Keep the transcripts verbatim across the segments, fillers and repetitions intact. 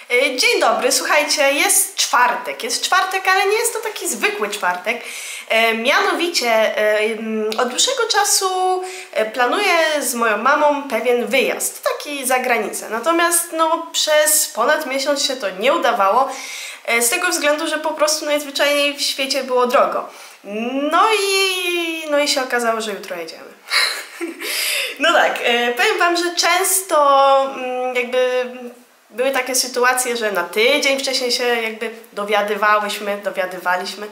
Dzień dobry, słuchajcie, jest czwartek, jest czwartek, ale nie jest to taki zwykły czwartek. E, mianowicie e, od dłuższego czasu planuję z moją mamą pewien wyjazd, taki za granicę. Natomiast no, przez ponad miesiąc się to nie udawało, e, z tego względu, że po prostu najzwyczajniej w świecie było drogo. No i, no i się okazało, że jutro jedziemy. No tak, e, powiem wam, że często m, jakby... były takie sytuacje, że na tydzień wcześniej się jakby dowiadywałyśmy, dowiadywaliśmy,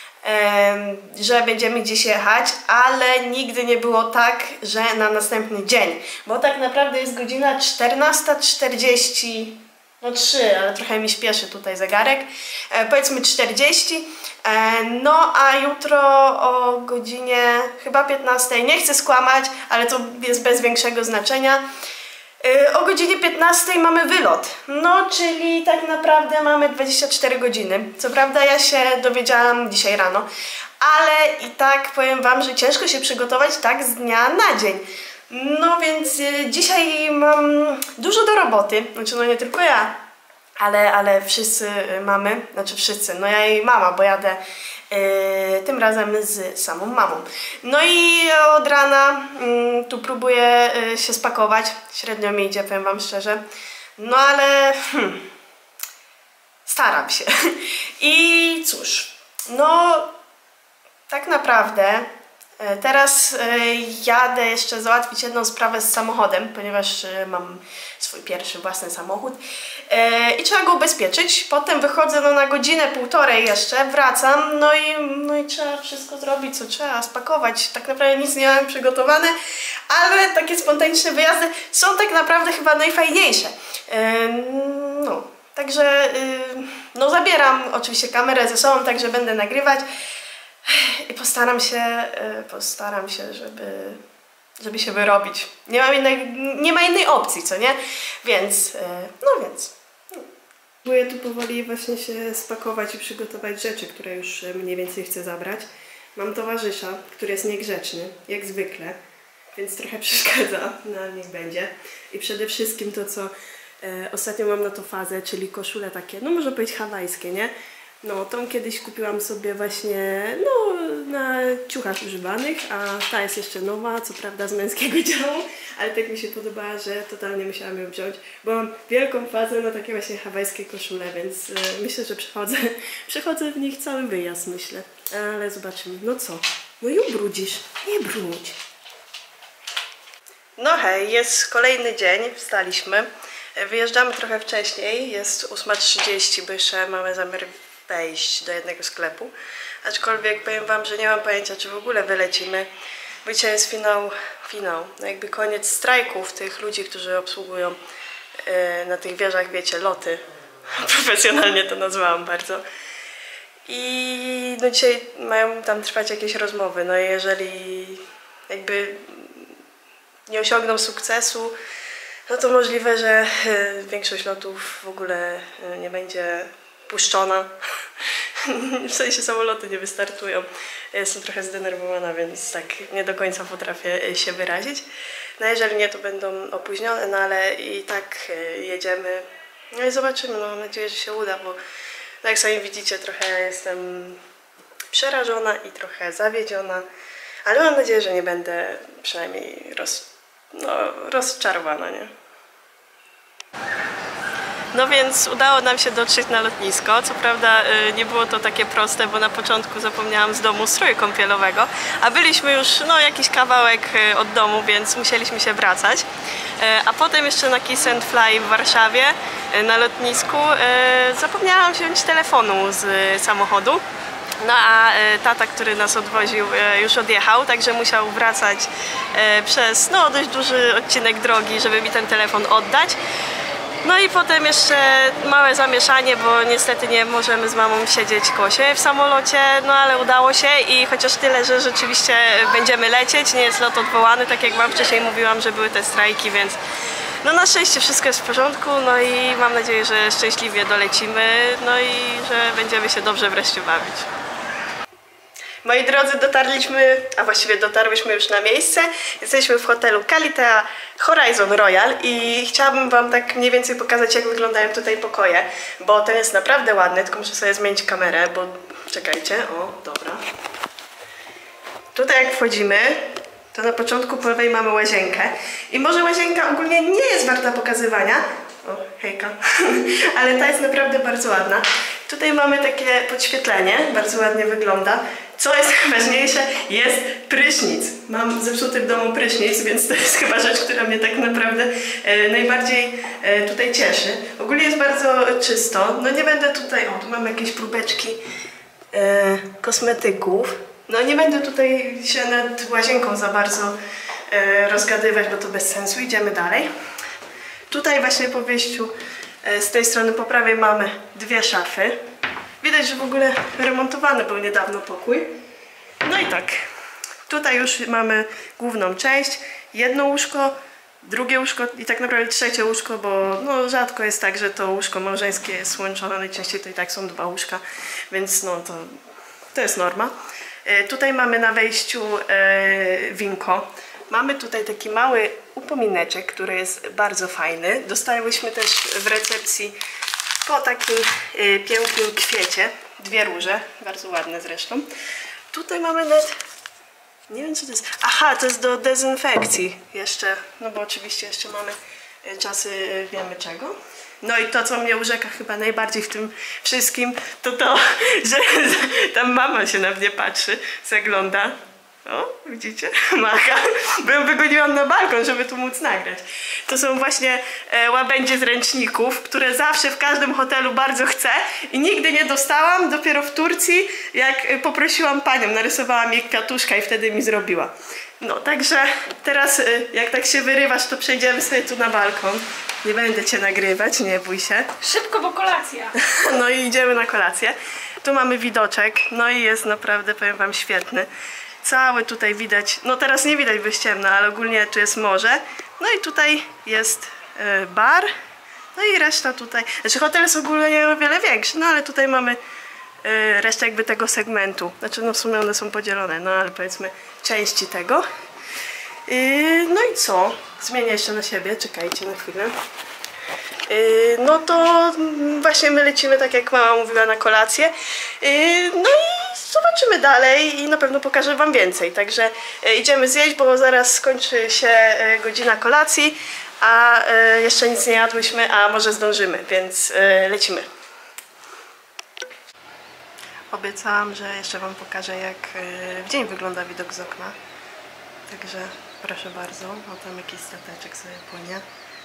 że będziemy gdzieś jechać, ale nigdy nie było tak, że na następny dzień. Bo tak naprawdę jest godzina czternasta czterdzieści, no trzy, ale trochę mi śpieszy tutaj zegarek, e, powiedzmy czterdzieści, e, no a jutro o godzinie chyba piętnastej, nie chcę skłamać, ale to jest bez większego znaczenia, o godzinie piętnastej mamy wylot, no czyli tak naprawdę mamy dwadzieścia cztery godziny. Co prawda ja się dowiedziałam dzisiaj rano, ale i tak powiem wam, że ciężko się przygotować tak z dnia na dzień. No więc y, dzisiaj mam dużo do roboty, znaczy no nie tylko ja, ale, ale wszyscy mamy, znaczy wszyscy, no ja i mama, bo jadę Yy, tym razem z samą mamą. No i od rana yy, tu próbuję yy, się spakować. Średnio mi idzie, powiem wam szczerze. No ale hmm, staram się. I cóż, no tak naprawdę yy, teraz yy, jadę jeszcze załatwić jedną sprawę z samochodem, ponieważ yy, mam swój pierwszy własny samochód. I trzeba go ubezpieczyć. Potem wychodzę no, na godzinę, półtorej jeszcze, wracam, no i, no i trzeba wszystko zrobić, co trzeba, spakować. Tak naprawdę nic nie mam przygotowane, ale takie spontaniczne wyjazdy są tak naprawdę chyba najfajniejsze. No, także no, zabieram oczywiście kamerę ze sobą, także będę nagrywać i postaram się, postaram się, żeby... żeby się wyrobić. Nie ma innej, nie ma innej opcji, co nie? Więc, no więc. Próbuję tu powoli właśnie się spakować i przygotować rzeczy, które już mniej więcej chcę zabrać. Mam towarzysza, który jest niegrzeczny, jak zwykle, więc trochę przeszkadza, no niech będzie. I przede wszystkim to, co e, ostatnio mam na to fazę, czyli koszule takie, no można powiedzieć hawajskie, nie? No, tą kiedyś kupiłam sobie właśnie, no, na ciuchach używanych, a ta jest jeszcze nowa, co prawda z męskiego działu, ale tak mi się podobała, że totalnie musiałam ją wziąć, bo mam wielką fazę na takie właśnie hawajskie koszule, więc y, myślę, że przechodzę, przechodzę w nich cały wyjazd, myślę. Ale zobaczymy. No co? No i ubrudzisz. Nie brudź. No hej, jest kolejny dzień, wstaliśmy. Wyjeżdżamy trochę wcześniej, jest ósma trzydzieści, bo jeszcze mamy zamiar wejść do jednego sklepu. Aczkolwiek powiem wam, że nie mam pojęcia, czy w ogóle wylecimy. Bo dzisiaj jest finał, finał, no jakby koniec strajków tych ludzi, którzy obsługują yy, na tych wieżach, wiecie, loty. Profesjonalnie to nazwałam bardzo. I no dzisiaj mają tam trwać jakieś rozmowy. No i jeżeli jakby nie osiągną sukcesu, no to możliwe, że yy, większość lotów w ogóle yy, nie będzie puszczona. W sensie samoloty nie wystartują. Jestem trochę zdenerwowana, więc tak nie do końca potrafię się wyrazić. No jeżeli nie, to będą opóźnione, no ale i tak jedziemy. No i zobaczymy, no mam nadzieję, że się uda, bo no jak sami widzicie, trochę jestem przerażona i trochę zawiedziona, ale mam nadzieję, że nie będę przynajmniej roz, no, rozczarowana, nie? No więc udało nam się dotrzeć na lotnisko. Co prawda nie było to takie proste, bo na początku zapomniałam z domu stroju kąpielowego, a byliśmy już no, jakiś kawałek od domu, więc musieliśmy się wracać. A potem jeszcze na Kiss and Fly w Warszawie na lotnisku zapomniałam wziąć telefonu z samochodu. No a tata, który nas odwoził, już odjechał, także musiał wracać przez no, dość duży odcinek drogi, żeby mi ten telefon oddać. No i potem jeszcze małe zamieszanie, bo niestety nie możemy z mamą siedzieć koło siebie w samolocie, no ale udało się i chociaż tyle, że rzeczywiście będziemy lecieć, nie jest lot odwołany, tak jak wam wcześniej mówiłam, że były te strajki, więc no na szczęście wszystko jest w porządku, no i mam nadzieję, że szczęśliwie dolecimy, no i że będziemy się dobrze wreszcie bawić. Moi drodzy, dotarliśmy, a właściwie dotarłyśmy już na miejsce. Jesteśmy w hotelu Kalitea Horizon Royal i chciałabym wam tak mniej więcej pokazać, jak wyglądają tutaj pokoje, bo ten jest naprawdę ładny, tylko muszę sobie zmienić kamerę, bo czekajcie, o, dobra. Tutaj jak wchodzimy, to na początku po lewej mamy łazienkę i może łazienka ogólnie nie jest warta pokazywania. O, hejka. Ale ta jest naprawdę bardzo ładna. Tutaj mamy takie podświetlenie, bardzo ładnie wygląda. Co jest ważniejsze, jest prysznic. Mam zepsuty w domu prysznic, więc to jest chyba rzecz, która mnie tak naprawdę e, najbardziej e, tutaj cieszy. Ogólnie jest bardzo czysto. No nie będę tutaj... O, tu mamy jakieś próbeczki e, kosmetyków. No nie będę tutaj się nad łazienką za bardzo e, rozgadywać, bo to bez sensu. Idziemy dalej. Tutaj właśnie po wyjściu e, z tej strony po prawej mamy dwie szafy. Widać, że w ogóle remontowany był niedawno pokój. No i tak, tutaj już mamy główną część, jedno łóżko, drugie łóżko i tak naprawdę trzecie łóżko, bo no, rzadko jest tak, że to łóżko małżeńskie jest łączone, najczęściej to i tak są dwa łóżka, więc no to, to jest norma. E, tutaj mamy na wejściu e, winko. Mamy tutaj taki mały upomineczek, który jest bardzo fajny. Dostałyśmy też w recepcji po takim y, pięknym kwiecie. Dwie róże, bardzo ładne zresztą. Tutaj mamy nawet... Nie wiem co to jest. Aha, to jest do dezynfekcji jeszcze. No bo oczywiście jeszcze mamy y, czasy y, wiemy czego. No i to, co mnie urzeka chyba najbardziej w tym wszystkim, to to, że tam mama się na mnie patrzy, zagląda. O, widzicie? Maka. Byłem wygoniłam na balkon, żeby tu móc nagrać. To są właśnie e, łabędzie z ręczników, które zawsze w każdym hotelu bardzo chcę i nigdy nie dostałam. Dopiero w Turcji, jak e, poprosiłam panią, narysowałam jej kwiatuszka i wtedy mi zrobiła. No, także teraz e, jak tak się wyrywasz, to przejdziemy sobie tu na balkon. Nie będę cię nagrywać, nie bój się. Szybko, bo kolacja. No i idziemy na kolację. Tu mamy widoczek, no i jest naprawdę, powiem wam, świetny. Cały tutaj widać, no teraz nie widać, bo jest ciemno, ale ogólnie tu jest morze. No i tutaj jest y, bar. No i reszta tutaj, znaczy hotel jest ogólnie o wiele większy, no ale tutaj mamy y, resztę jakby tego segmentu. Znaczy no w sumie one są podzielone, no ale powiedzmy części tego. Y, no i co? Zmienię jeszcze na siebie, czekajcie na chwilę. Yy, no to właśnie my lecimy, tak jak mama mówiła, na kolację. Yy, no i zobaczymy dalej i na pewno pokażę wam więcej. Także yy, idziemy zjeść, bo zaraz skończy się yy, godzina kolacji, a yy, jeszcze nic nie jadłyśmy, a może zdążymy, więc yy, lecimy. Obiecałam, że jeszcze wam pokażę, jak yy, w dzień wygląda widok z okna. Także proszę bardzo, o tam jakiś stateczek sobie płynie.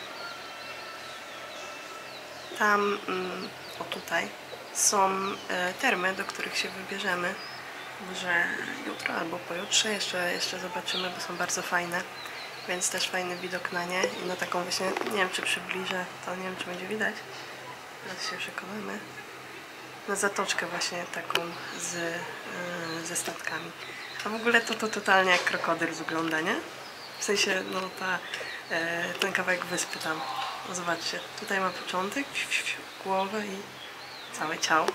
Tam, mm, o tutaj, są e, termy, do których się wybierzemy. Może jutro albo pojutrze, jeszcze, jeszcze zobaczymy, bo są bardzo fajne. Więc też fajny widok na nie i na taką właśnie, nie wiem czy przybliżę, to nie wiem czy będzie widać. Teraz się przekonamy. Na zatoczkę właśnie taką z, yy, ze statkami. A w ogóle to, to totalnie jak krokodyl wygląda, nie? W sensie, no ta, yy, ten kawałek wyspy tam. No zobaczcie, tutaj ma początek, głowę i całe ciało.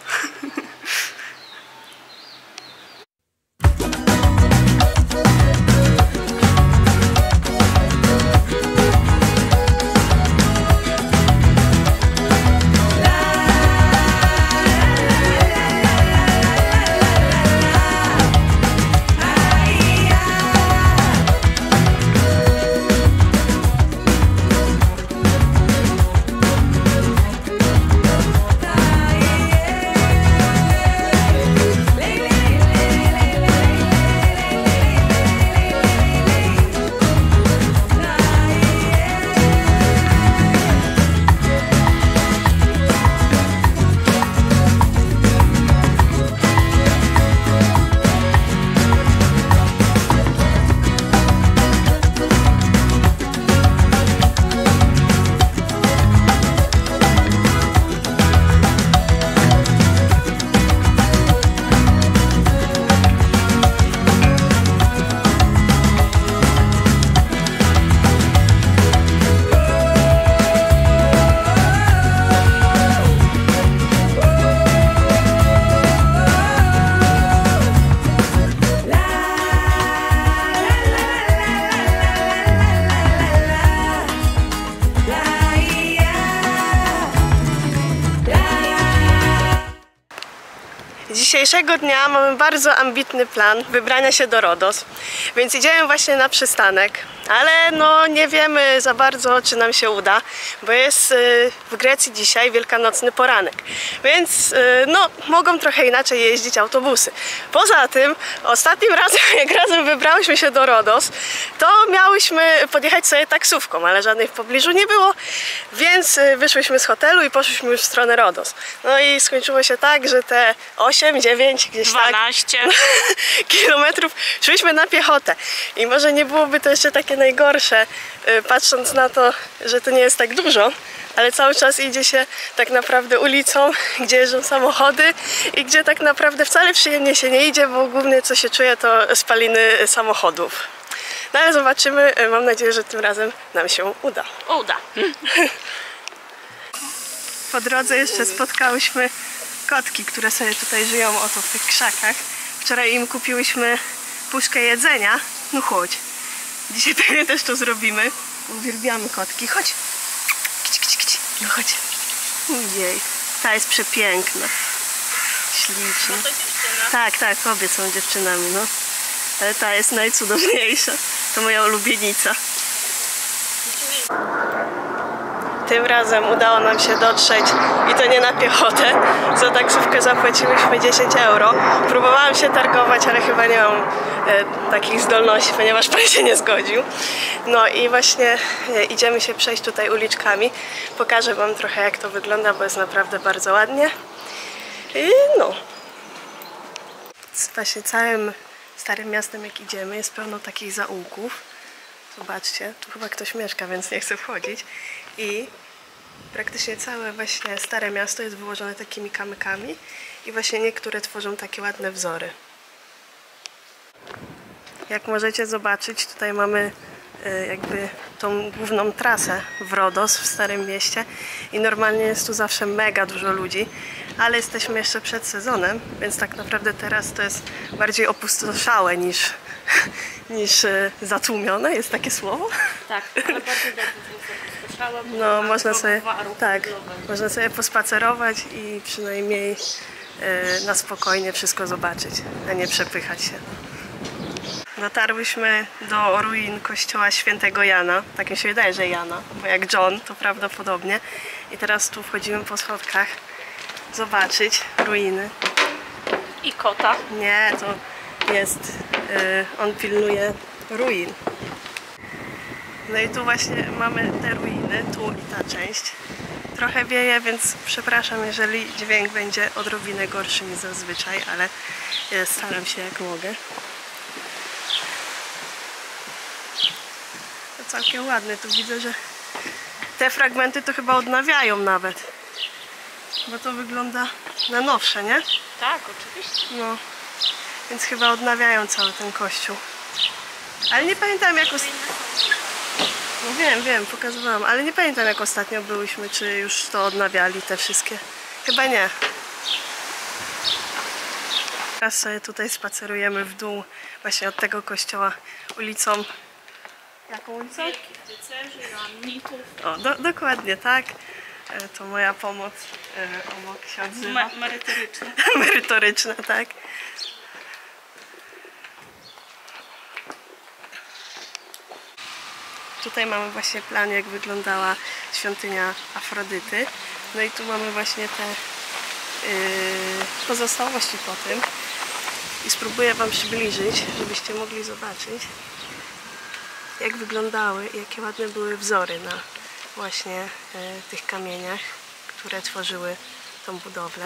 Dzisiejszego dnia mamy bardzo ambitny plan wybrania się do Rodos, więc idziemy właśnie na przystanek, ale no nie wiemy za bardzo, czy nam się uda, bo jest w Grecji dzisiaj wielkanocny poranek, więc no mogą trochę inaczej jeździć autobusy. Poza tym ostatnim razem, jak razem wybrałyśmy się do Rodos, to miałyśmy podjechać sobie taksówką, ale żadnej w pobliżu nie było, więc wyszłyśmy z hotelu i poszliśmy już w stronę Rodos. No i skończyło się tak, że te osiem, dziewięć, gdzieś dwanaście tak kilometrów szliśmy na piechotę. I może nie byłoby to jeszcze takie najgorsze, patrząc na to, że to nie jest tak dużo, ale cały czas idzie się tak naprawdę ulicą, gdzie jeżdżą samochody i gdzie tak naprawdę wcale przyjemnie się nie idzie, bo głównie co się czuje to spaliny samochodów. No ale zobaczymy, mam nadzieję, że tym razem nam się uda. Uda. Po drodze jeszcze spotkałyśmy kotki, które sobie tutaj żyją oto w tych krzakach. Wczoraj im kupiłyśmy puszkę jedzenia. No chodź. Dzisiaj pewnie też to zrobimy. Uwielbiamy kotki. Chodź. Kici, kici, kici. No chodź. Jej. Ta jest przepiękna. Śliczna. No to dziewczyna. Tak, tak. Obie są dziewczynami, no. Ale ta jest najcudowniejsza. To moja ulubienica. Tym razem udało nam się dotrzeć i to nie na piechotę. Za taksówkę zapłaciłyśmy dziesięć euro. Próbowałam się targować, ale chyba nie mam e, takich zdolności, ponieważ pan się nie zgodził. No i właśnie e, idziemy się przejść tutaj uliczkami. Pokażę wam trochę, jak to wygląda, bo jest naprawdę bardzo ładnie. I no. Właśnie całym starym miastem, jak idziemy, jest pełno takich zaułków. Zobaczcie, tu chyba ktoś mieszka, więc nie chcę wchodzić. I praktycznie całe właśnie stare miasto jest wyłożone takimi kamykami i właśnie niektóre tworzą takie ładne wzory. Jak możecie zobaczyć, tutaj mamy y, jakby tą główną trasę w Rodos, w Starym Mieście i normalnie jest tu zawsze mega dużo ludzi, ale jesteśmy jeszcze przed sezonem, więc tak naprawdę teraz to jest bardziej opustoszałe niż, niż y, zatłumione, jest takie słowo? Tak, ale bardzo dobrze słyszałam. No, można sobie, tak, można sobie pospacerować i przynajmniej e, na spokojnie wszystko zobaczyć, a nie przepychać się. Dotarłyśmy do ruin kościoła świętego Jana, tak mi się wydaje, że Jana, bo jak John to prawdopodobnie. I teraz tu wchodzimy po schodkach zobaczyć ruiny. I kota. Nie, to jest, e, on pilnuje ruin. No i tu właśnie mamy te ruiny, tu i ta część. Trochę wieje, więc przepraszam, jeżeli dźwięk będzie odrobinę gorszy niż zazwyczaj, ale staram się jak mogę. To całkiem ładne, tu widzę, że te fragmenty to chyba odnawiają nawet. Bo to wygląda na nowsze, nie? Tak, oczywiście. No, więc chyba odnawiają cały ten kościół. Ale nie pamiętam jak... No wiem, wiem, pokazywałam, ale nie pamiętam jak ostatnio byłyśmy, czy już to odnawiali te wszystkie. Chyba nie. Teraz sobie tutaj spacerujemy w dół właśnie od tego kościoła ulicą. Jaką ulicą? Wielkich rycerzy, joannitów. O, do, dokładnie tak. E, to moja pomoc e, obok się odzywa. Me merytoryczne. Merytoryczna, tak. Tutaj mamy właśnie plan, jak wyglądała świątynia Afrodyty. No i tu mamy właśnie te yy, pozostałości po tym. I spróbuję wam przybliżyć, żebyście mogli zobaczyć, jak wyglądały i jakie ładne były wzory na właśnie yy, tych kamieniach, które tworzyły tą budowlę.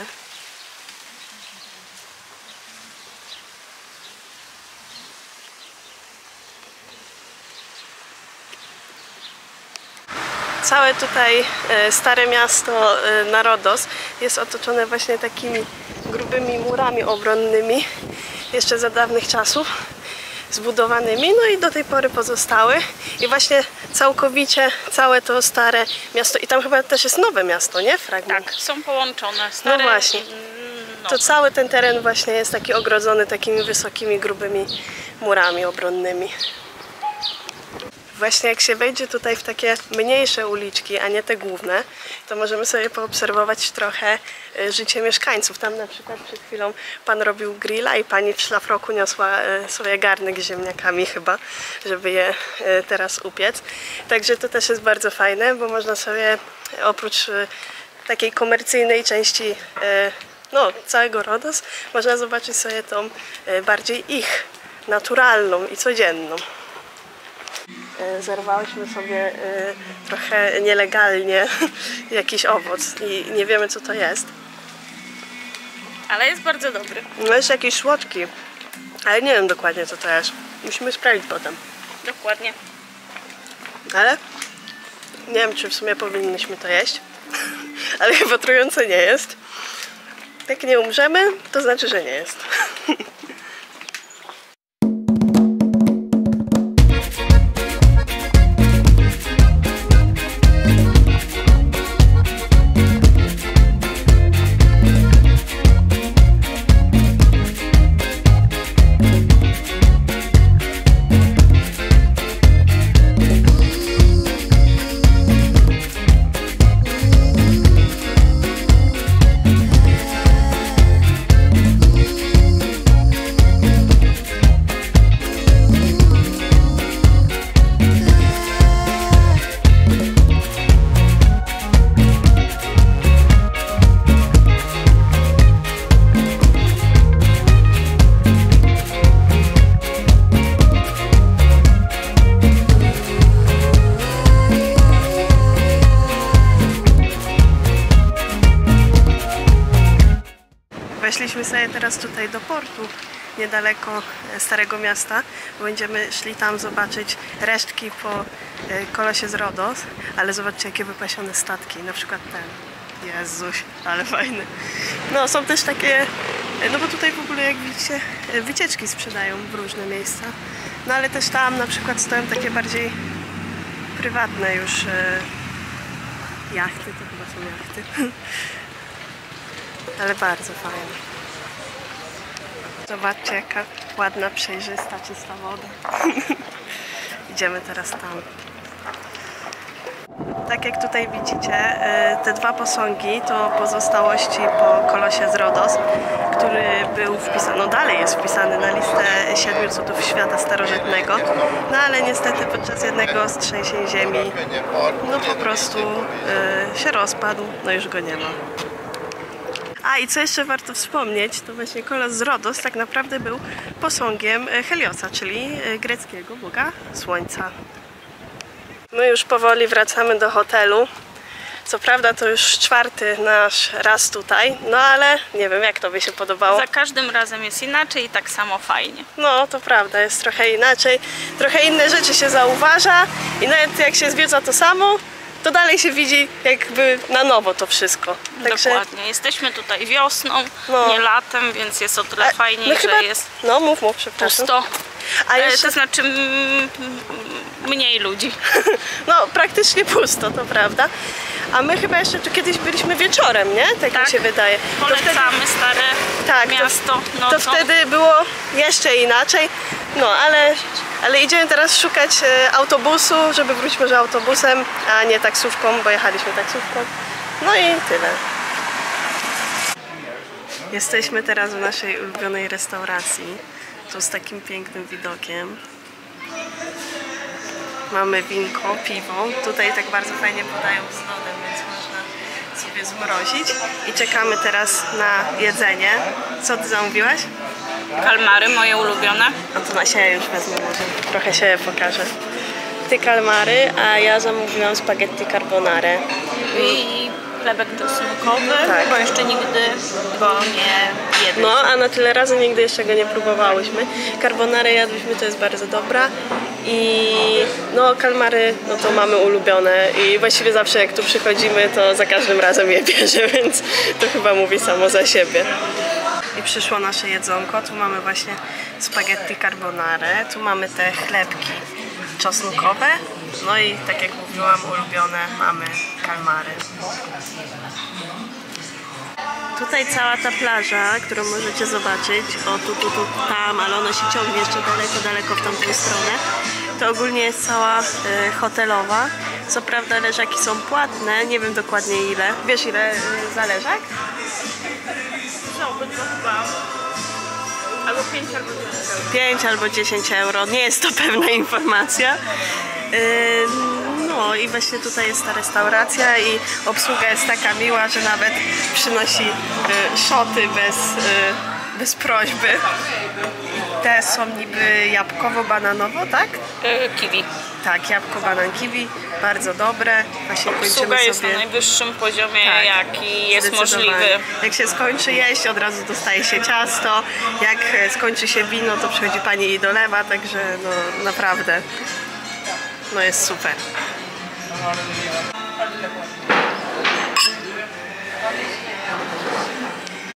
Całe tutaj e, stare miasto e, na Rodos jest otoczone właśnie takimi grubymi murami obronnymi, jeszcze za dawnych czasów zbudowanymi, no i do tej pory pozostały. I właśnie całkowicie całe to stare miasto, i tam chyba też jest nowe miasto, nie? Fragment. Tak, są połączone. Stare, No właśnie. No. To cały ten teren właśnie jest taki ogrodzony takimi wysokimi, grubymi murami obronnymi. Właśnie jak się wejdzie tutaj w takie mniejsze uliczki, a nie te główne, to możemy sobie poobserwować trochę życie mieszkańców. Tam na przykład przed chwilą pan robił grilla i pani w szlafroku niosła swoje garnek z ziemniakami chyba, żeby je teraz upiec. Także to też jest bardzo fajne, bo można sobie oprócz takiej komercyjnej części no, całego Rodos, można zobaczyć sobie tą bardziej ich naturalną i codzienną. Zerwałyśmy sobie trochę nielegalnie jakiś owoc i nie wiemy, co to jest. Ale jest bardzo dobry. No jest jakiś słodki, ale nie wiem dokładnie, co to jest. Musimy sprawdzić potem. Dokładnie. Ale nie wiem, czy w sumie powinniśmy to jeść, ale chyba trujące nie jest. Jak nie umrzemy, to znaczy, że nie jest. Weszliśmy sobie teraz tutaj do portu, niedaleko Starego Miasta. Będziemy szli tam zobaczyć resztki po Kolosie z Rodos, ale zobaczcie, jakie wypasione statki, na przykład ten. Jezuś, ale fajny. No są też takie, no bo tutaj w ogóle jak widzicie wycieczki sprzedają w różne miejsca. No ale też tam na przykład stoją takie bardziej prywatne już jachty, to chyba są jachty. Ale bardzo fajne. Zobaczcie, jaka ładna, przejrzysta, czysta woda. Idziemy teraz tam. Tak jak tutaj widzicie, te dwa posągi to pozostałości po Kolosie z Rodos, który był wpisany, no dalej jest wpisany na listę siedmiu cudów świata starożytnego, no ale niestety podczas jednego z trzęsień ziemi no po prostu y, się rozpadł, no już go nie ma. A i co jeszcze warto wspomnieć, to właśnie Kolos z Rodos tak naprawdę był posągiem Heliosa, czyli greckiego boga słońca. My już powoli wracamy do hotelu. Co prawda to już czwarty nasz raz tutaj, no ale nie wiem, jak to by się podobało. Za każdym razem jest inaczej i tak samo fajnie. No to prawda, jest trochę inaczej. Trochę inne rzeczy się zauważa i nawet jak się zwiedza to samo, to dalej się widzi jakby na nowo to wszystko. Także... Dokładnie. Jesteśmy tutaj wiosną, no. nie latem, więc jest o tyle A, fajniej, no że chyba... jest no, mów, mów, przepraszam. pusto. A jeszcze... To znaczy mniej ludzi. No praktycznie pusto, to prawda. A my chyba jeszcze tu kiedyś byliśmy wieczorem, nie? Tak, tak mi się wydaje. Polecamy to wtedy... stare tak, miasto to, to wtedy było jeszcze inaczej. No ale, ale idziemy teraz szukać e, autobusu, żeby wrócić może autobusem, a nie taksówką, bo jechaliśmy taksówką. No i tyle. Jesteśmy teraz w naszej ulubionej restauracji. Tu z takim pięknym widokiem. Mamy winko, piwo. Tutaj tak bardzo fajnie podają z lodem, więc można sobie zmrozić. I czekamy teraz na jedzenie. Co ty zamówiłaś? Kalmary, moje ulubione. No to na siebie już wezmę może. Trochę się pokażę. Ty kalmary, a ja zamówiłam spaghetti carbonare. I chlebek czosnkowy, tak. Bo jeszcze nigdy go nie jedliśmy. No, a na tyle razy nigdy jeszcze go nie próbowałyśmy. Carbonare jadłyśmy, to jest bardzo dobra. I no, kalmary, no to mamy ulubione i właściwie zawsze jak tu przychodzimy, to za każdym razem je bierze, więc to chyba mówi samo za siebie. I przyszło nasze jedzonko. Tu mamy właśnie spaghetti carbonare, tu mamy te chlebki czosnkowe, no i tak jak mówiłam, ulubione mamy kalmary. Tutaj cała ta plaża, którą możecie zobaczyć, o tu, tu, tu, tam, ale ona się ciągnie jeszcze daleko, daleko w tamtą stronę. To ogólnie jest cała y, hotelowa. Co prawda leżaki są płatne, nie wiem dokładnie ile. Wiesz ile y, za leżak? No, obydwa chyba. Albo pięć, albo dziesięć euro. pięć albo dziesięć euro, nie jest to pewna informacja. Y, no i właśnie tutaj jest ta restauracja i obsługa jest taka miła, że nawet przynosi y, szoty bez, y, bez prośby. Te są niby jabłkowo-bananowo, tak? Yy, kiwi. Tak, jabłko, banan, kiwi, bardzo dobre. Właśnie Obsługa kończymy jest sobie... na najwyższym poziomie, Tak, jaki jest zdecydowanie. możliwy. Jak się skończy jeść, od razu dostaje się ciasto. Jak e, skończy się wino, to przychodzi pani i dolewa, także no naprawdę no jest super.